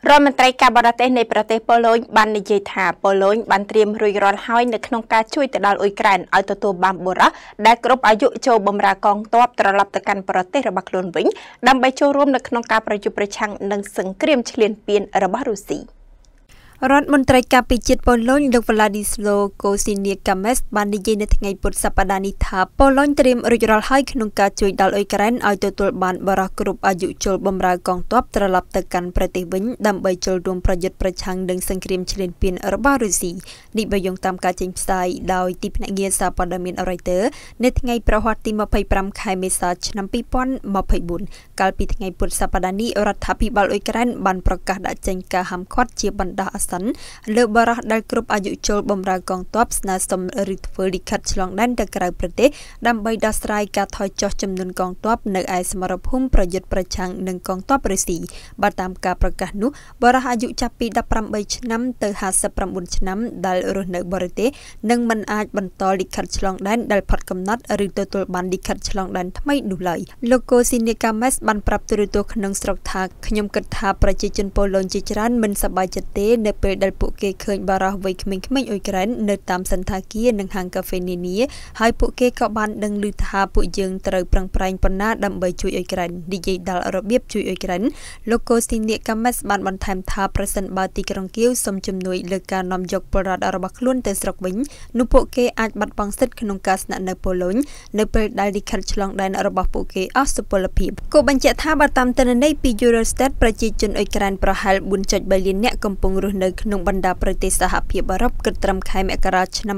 រដ្ឋមន្ត្រីការបរទេសនៃប្រទេសប៉ូឡូញបាននិយាយថាប៉ូឡូញបានត្រៀមរួចរាល់ហើយនៅក្នុងការជួយទៅដល់អ៊ុយក្រែនឲ្យទទួលបានបុរសដែលគ្រប់អាយុចូលបម្រើកងទ័ពត្រឡប់ទៅកាន់ប្រទេសរបស់ខ្លួនវិញដើម្បីចូលរួមនៅក្នុងការប្រយុទ្ធប្រឆាំងនឹងសង្គ្រាមឈ្លានពានរបស់រុស្ស៊ីរដ្ឋមន្ត្រីការពារជាតិប៉ូឡូញលោក Władysław Kosiniak-Kamysz បាននិយាយនៅថ្ងៃពុធសប្តាហ៍នេះថាប៉ូឡូញត្រៀមរួចរាល់ហើយក្នុងការជួយដល់អ៊ុយក្រែនឲ្យទទួលបានបរិះគ្រប់អាយុចូលបម្រើកងទ័ពត្រឡប់ទៅកាន់ប្រទេសវិញដើម្បីចូលរួមប្រយុទ្ធប្រឆាំងនឹងសង្គ្រាមឈ្លានពានរបស់រុស្ស៊ីនេះបើយោងតាមការចេញផ្សាយដោយទីភ្នាក់ងារសារព័ត៌មាន Reuters នៅថ្ងៃប្រហ័សទី25ខែមេសាឆ្នាំ2024កាលពីថ្ងៃពុធសប្តាហ៍នេះរដ្ឋាភិបាលអ៊ុយក្រែនបានប្រកាសដាក់ចេញការហាមឃាត់ជាបណ្ដោះលើបរិះដែលគ្រប់អាយុចូលបម្រើកងទ័ពស្នើសុំឬធ្វើលិខិតឆ្លងដែនទៅក្រៅប្រទេសដើម្បីដោះស្រាយការថយចុះចំនួនកងទ័ពនៅឯសមរភូមិប្រយុទ្ធប្រឆាំងនឹងកងទ័ពរុស្ស៊ីបើតាមការប្រកាសនោះបរិះអាយុចាប់ពី18ឆ្នាំទៅ59ឆ្នាំដែលរស់នៅបរទេសនឹងមិនអាចបន្តលិខិតឆ្លងដែនដែលផុតកំណត់ឬទទួលបានលិខិតឆ្លងដែនថ្មីនោះឡើយលោក Kosiniak-Kamysz បានប្រាប់ទូរទស្សន៍ក្នុងស្រុកថាខ្ញុំគិតថាប្រជាជនប៉ូឡូញជាច្រើនមិនសប្បាយចិត្តទេនៅពេលដែលពួកគេឃើញបារោះវ័យក្មេងៗអ៊ុយក្រែននៅតាមសន្តាគារនិងហាងកាហ្វេនានាហើយពួកគេក៏បានដឹងឮថាពួកយើងត្រូវប្រឹងប្រែងប៉ុណ្ណាដើម្បីជួយអ៊ុយក្រែននិយាយដល់របៀបជួយអ៊ុយក្រែនលោក Kosiniak-Kamysz បានបន្ថែមថាប្រសិនបើទីក្រុងគៀវសុំជំនួយលើការនាំយកពលរដ្ឋរបស់ខ្លួនទៅស្រុកវិញនោះពួកគេអាចបាត់បង់សិទ្ធិក្នុងការស្នាក់នៅប៉ូឡូញនៅពេលដែលលិខិតឆ្លងដែនរបស់ពួកគេអស់សុពលភាពគូបញ្ជាក់ថាបើតាមទិន្នន័យពី Eurostat ប្រជាជនអ៊ុយក្រែនប្រហែល 4.3 លាននាក់កំពុងរស់នៅក្នុងបណ្ដាប្រទេសសហភាពអឺរ៉ុបគិតត្រឹមខែមករាឆ្នាំ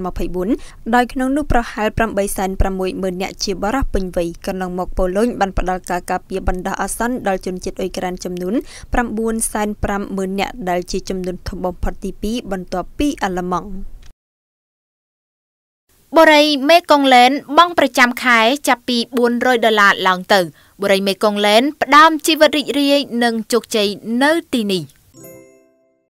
2024ដោយក្នុងនោះប្រហែល 860,000 នាក់ជាបរិះពេញវ័យកន្លងមកប៉ូឡូញបានផ្ដល់ការការពារបណ្ដោះអាសន្នដល់ជនជាតិអ៊ុយក្រែនចំនួន 950,000 នាក់ដែលជាចំនួនធំបំផុតទី2បន្ទាប់ពីអាល្លឺម៉ង់បុរីមេកុងឡែនបង់ប្រចាំខែចាប់ពី$400ឡើងទៅបុរីមេកុងឡែនផ្ដើមជីវិតរីករាយនិងជោគជ័យនៅទីនេះ